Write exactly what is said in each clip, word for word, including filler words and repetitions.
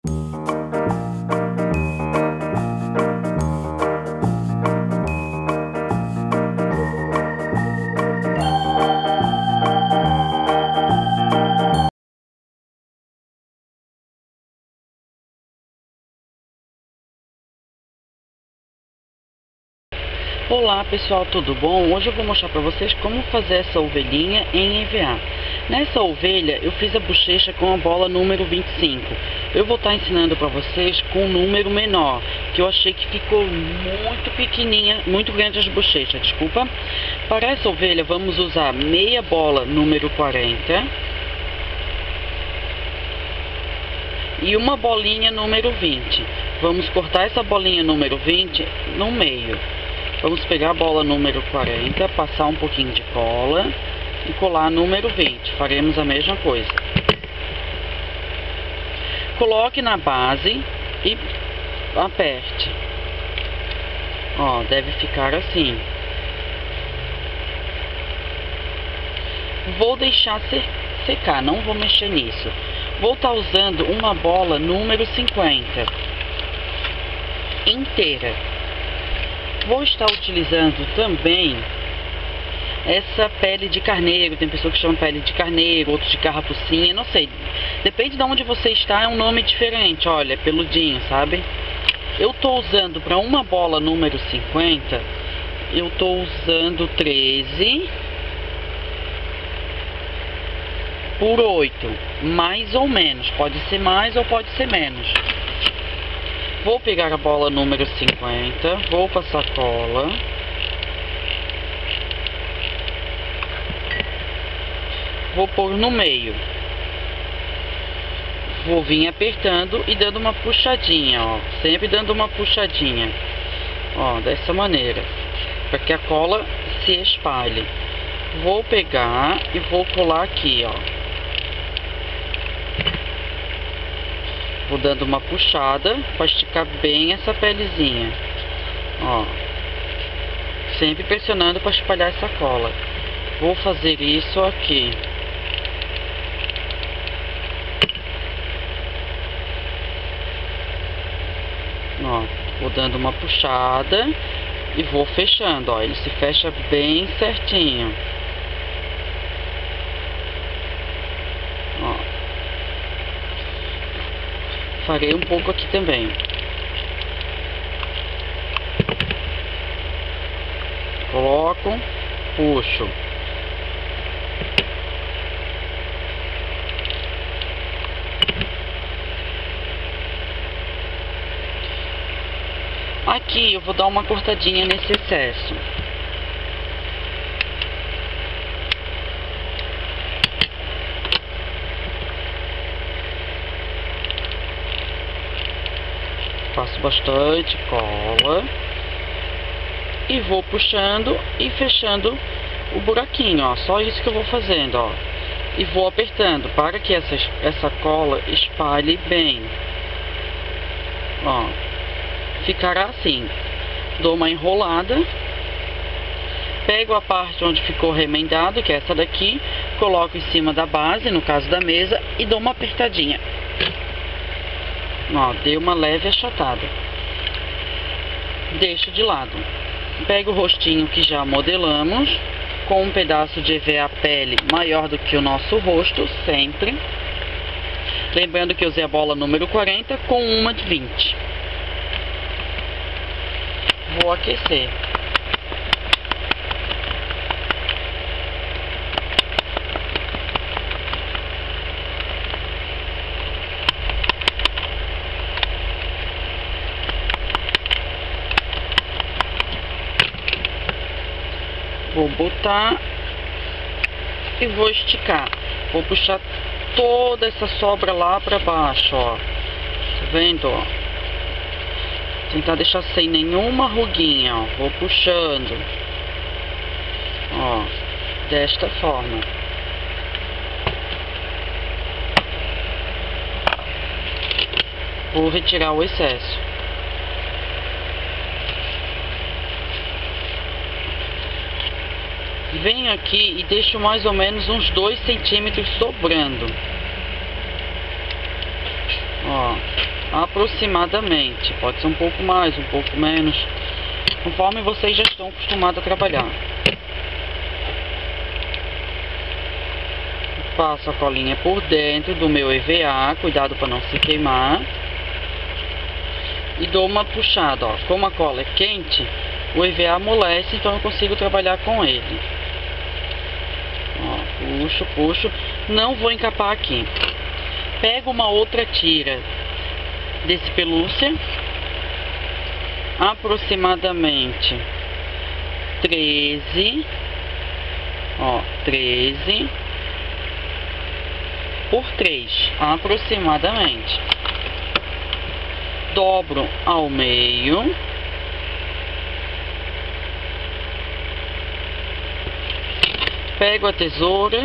Olá pessoal, tudo bom? Hoje eu vou mostrar para vocês como fazer essa ovelhinha em E V A. Nessa ovelha eu fiz a bochecha com a bola número vinte e cinco. Eu vou estar ensinando para vocês com um número menor, que eu achei que ficou muito pequenininha, muito grande as bochechas, desculpa. Para essa ovelha vamos usar meia bola número quarenta e uma bolinha número vinte. Vamos cortar essa bolinha número vinte no meio. Vamos pegar a bola número quarenta, passar um pouquinho de cola e colar número vinte. Faremos a mesma coisa. Coloque na base e aperte. Ó, deve ficar assim. Vou deixar secar, não vou mexer nisso. Vou estar usando uma bola número cinquenta inteira. Vou estar utilizando também essa pele de carneiro. Tem pessoa que chama pele de carneiro, outros de carrapucinha, não sei. Depende de onde você está, é um nome diferente. Olha, é peludinho, sabe? Eu estou usando para uma bola número cinquenta, eu estou usando treze por oito, mais ou menos. Pode ser mais ou pode ser menos. Vou pegar a bola número cinquenta, vou passar cola. Vou pôr no meio. Vou vir apertando e dando uma puxadinha, ó. Sempre dando uma puxadinha. Ó, dessa maneira. Para que a cola se espalhe. Vou pegar e vou colar aqui, ó. Vou dando uma puxada para esticar bem essa pelezinha. Ó. Sempre pressionando para espalhar essa cola. Vou fazer isso aqui. Ó. Vou dando uma puxada e vou fechando, ó. Ele se fecha bem certinho. Ó. Farei um pouco aqui também. Coloco, puxo. Aqui eu vou dar uma cortadinha nesse excesso. Passo bastante cola e vou puxando e fechando o buraquinho, ó. Só isso que eu vou fazendo, ó. E vou apertando para que essa, essa cola espalhe bem. Ó. Ficará assim. Dou uma enrolada. Pego a parte onde ficou remendado, que é essa daqui. Coloco em cima da base, no caso da mesa, e dou uma apertadinha. Ó, dei uma leve achatada. Deixo de lado. Pego o rostinho que já modelamos, com um pedaço de E V A pele maior do que o nosso rosto, sempre. Lembrando que eu usei a bola número quarenta com uma de vinte. Vou aquecer. Vou botar e vou esticar. Vou puxar toda essa sobra lá pra baixo, ó. Tá vendo, ó? Tentar deixar sem nenhuma ruguinha, ó. Vou puxando. Ó. Desta forma. Vou retirar o excesso. Venho aqui e deixo mais ou menos uns dois centímetros sobrando. Ó, aproximadamente, pode ser um pouco mais, um pouco menos, conforme vocês já estão acostumados a trabalhar. Passo a colinha por dentro do meu E V A, cuidado para não se queimar. E dou uma puxada, ó. Como a cola é quente, o E V A amolece, então eu consigo trabalhar com ele. Ó, puxo, puxo. Não vou encapar aqui. Pego uma outra tira desse pelúcia, aproximadamente treze, ó, treze por três, aproximadamente. Dobro ao meio. Pego a tesoura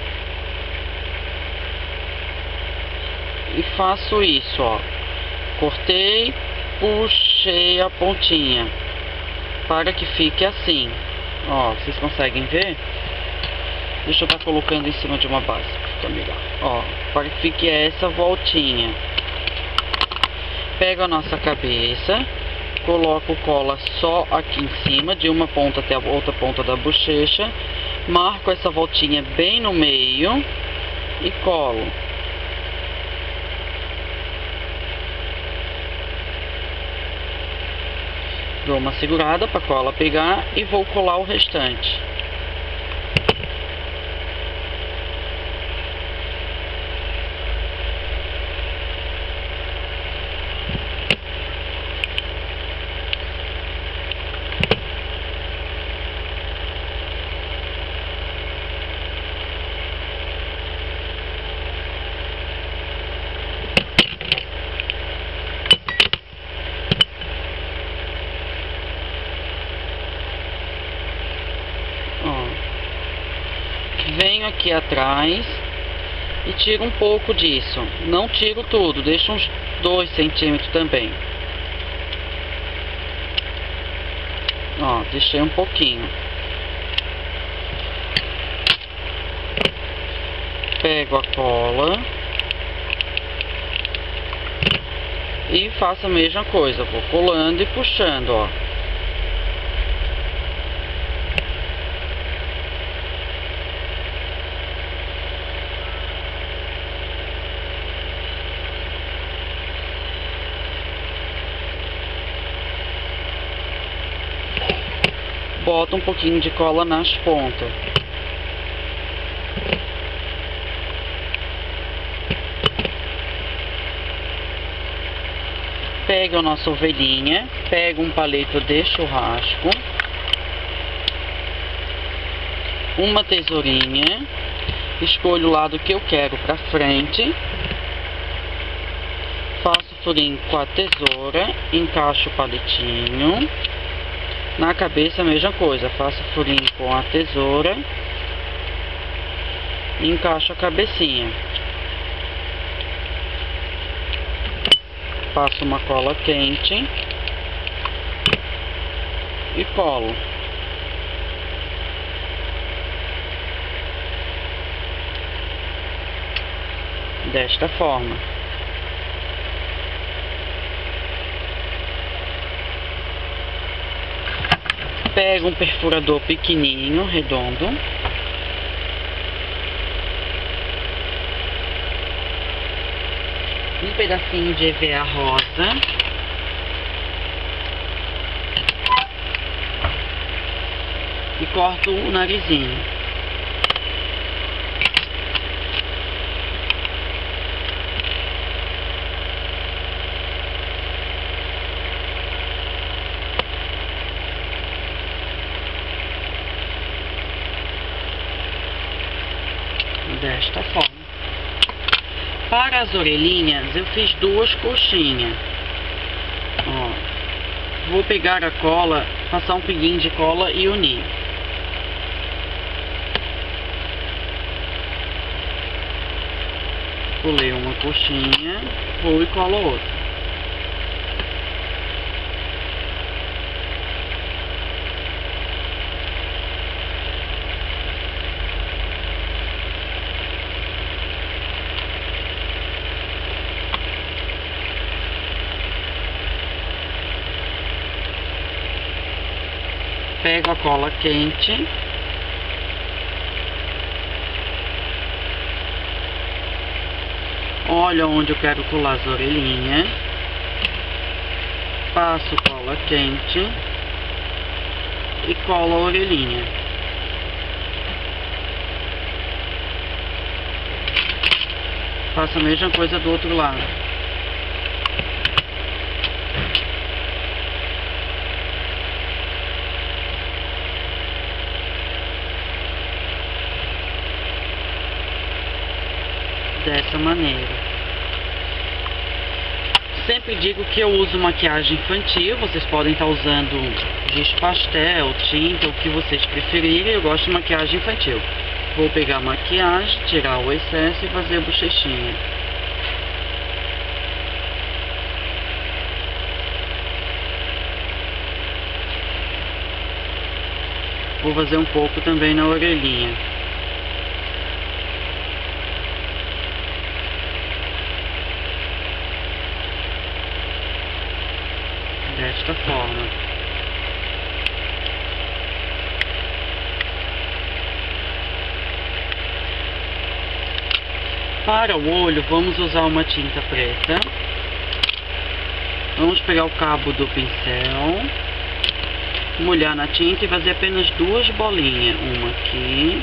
e faço isso, ó. Cortei, puxei a pontinha para que fique assim. Ó, vocês conseguem ver? Deixa eu estar colocando em cima de uma base, fica melhor. Ó, para que fique essa voltinha. Pego a nossa cabeça, coloco cola só aqui em cima, de uma ponta até a outra ponta da bochecha. Marco essa voltinha bem no meio e colo. Dou uma segurada para a cola pegar e vou colar o restante. Venho aqui atrás e tiro um pouco disso. Não tiro tudo, deixo uns dois centímetros também. Ó, deixei um pouquinho. Pego a cola e faço a mesma coisa. Vou colando e puxando, ó. Boto um pouquinho de cola nas pontas. Pego a nossa ovelhinha, pego um palito de churrasco, uma tesourinha, escolho o lado que eu quero pra frente, faço furinho com a tesoura, encaixo o palitinho. Na cabeça a mesma coisa, faço furinho com a tesoura e encaixo a cabecinha. Passo uma cola quente e colo. Desta forma. Pego um perfurador pequenininho, redondo. Um pedacinho de E V A rosa. E corto o narizinho. Desta forma. Para as orelhinhas eu fiz duas coxinhas. Ó, vou pegar a cola, passar um pinguinho de cola e unir. Colei uma coxinha, vou e colo outra. Pego a cola quente. Olho onde eu quero colar as orelhinhas. Passo cola quente e colo a orelhinha. Faço a mesma coisa do outro lado. Dessa maneira. Sempre digo que eu uso maquiagem infantil. Vocês podem estar usando giz pastel, tinta, o que vocês preferirem. Eu gosto de maquiagem infantil. Vou pegar a maquiagem, tirar o excesso e fazer a bochechinha. Vou fazer um pouco também na orelhinha. Desta forma. Para o olho, vamos usar uma tinta preta. Vamos pegar o cabo do pincel, molhar na tinta e fazer apenas duas bolinhas. Uma aqui.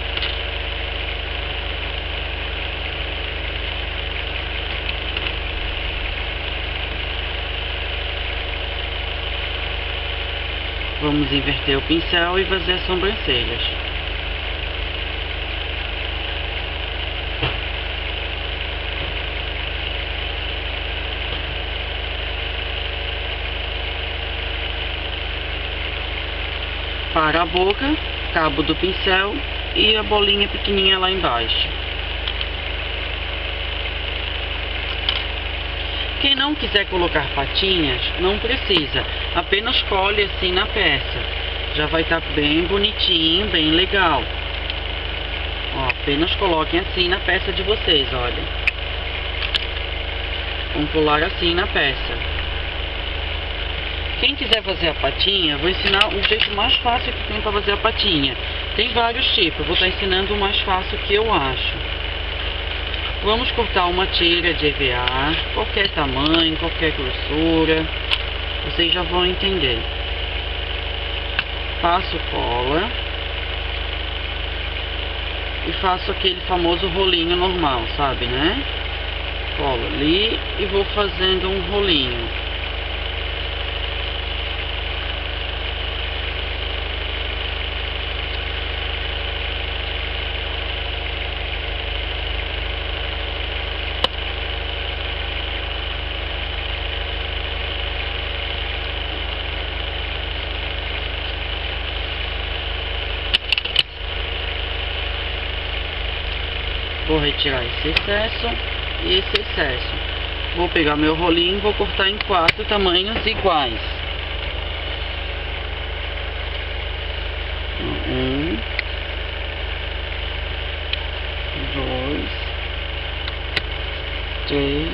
Vamos inverter o pincel e fazer as sobrancelhas. Para a boca, cabo do pincel e a bolinha pequenininha lá embaixo. Quem não quiser colocar patinhas, não precisa. Apenas colhe assim na peça. Já vai estar bem bonitinho, bem legal. Ó, apenas coloquem assim na peça de vocês, olha. Vamos colar assim na peça. Quem quiser fazer a patinha, vou ensinar o jeito mais fácil que tem para fazer a patinha. Tem vários tipos, vou estar ensinando o mais fácil que eu acho. Vamos cortar uma tira de E V A, qualquer tamanho, qualquer grossura, vocês já vão entender. Passo cola e faço aquele famoso rolinho normal, sabe, né? Colo ali e vou fazendo um rolinho. Vou retirar esse excesso e esse excesso. Vou pegar meu rolinho e vou cortar em quatro tamanhos iguais. Um, dois, três,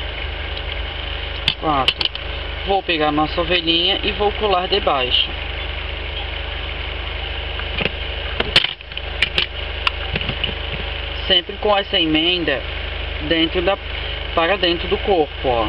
quatro. Vou pegar nossa ovelhinha e vou colar debaixo. Sempre com essa emenda dentro da, para dentro do corpo, ó.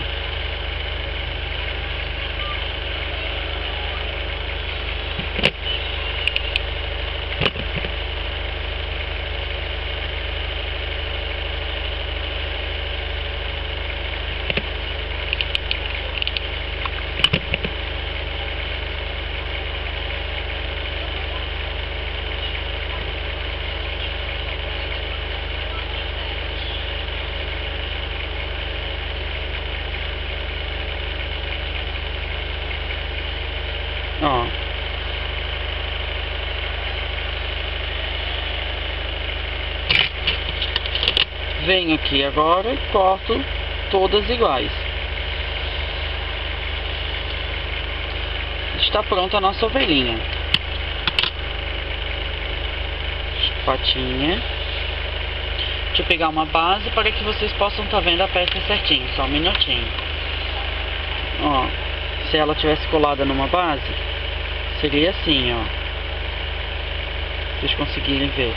Ó. Venho aqui agora e corto todas iguais. Está pronta a nossa ovelhinha. Patinha. Deixa eu pegar uma base para que vocês possam estar vendo a peça certinho. Só um minutinho. Ó. Se ela tivesse colada numa base, seria assim, ó. vocês conseguirem ver.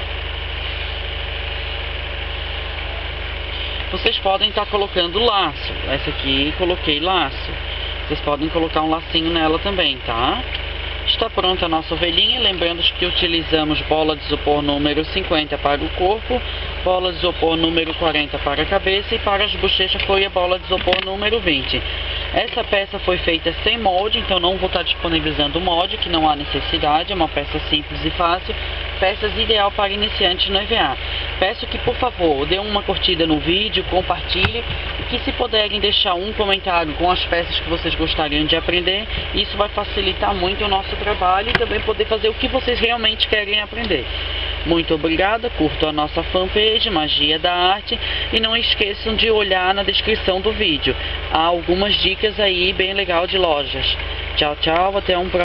Vocês podem estar colocando laço. Essa aqui coloquei laço. Vocês podem colocar um lacinho nela também, tá? Está pronta a nossa ovelhinha, lembrando que utilizamos bola de isopor número cinquenta para o corpo, bola de isopor número quarenta para a cabeça e para as bochechas foi a bola de isopor número vinte. Essa peça foi feita sem molde, então não vou estar disponibilizando o molde, que não há necessidade, é uma peça simples e fácil, peças ideal para iniciantes no E V A. Peço que, por favor, dê uma curtida no vídeo, compartilhe e que, se puderem, deixar um comentário com as peças que vocês gostariam de aprender. Isso vai facilitar muito o nosso trabalho e também poder fazer o que vocês realmente querem aprender. Muito obrigada, curtam a nossa fanpage Magia da Arte e não esqueçam de olhar na descrição do vídeo. Há algumas dicas aí bem legal de lojas. Tchau, tchau, até um próximo.